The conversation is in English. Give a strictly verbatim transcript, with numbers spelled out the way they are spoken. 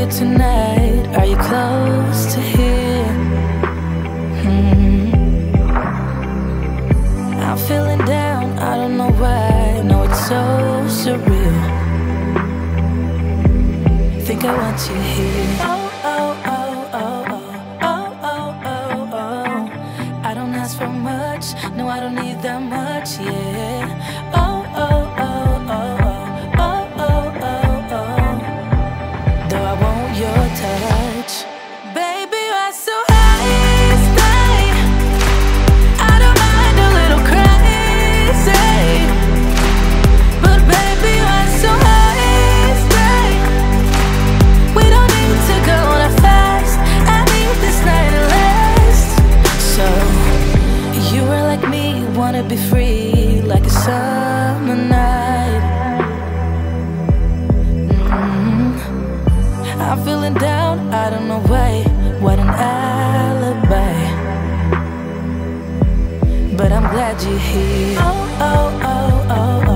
tonight? Are you close to here? Hmm. I'm feeling down, I don't know why. No, it's so surreal. Think I want you here. Oh, oh, oh, oh, oh, oh, oh, oh, oh. I don't ask for much, no, I don't need that much, yeah. Oh, oh, oh, oh, oh, oh, oh, oh, oh. Though I want your touch, baby, you're so high, stay. I don't mind a little crazy, but baby, you're so high, stay. We don't need to go that fast. I need this night to last. So you are like me, wanna be free like a summer night. mm. I'm feeling down, I don't know why. What an alibi, but I'm glad you're here. Oh, oh, oh, oh,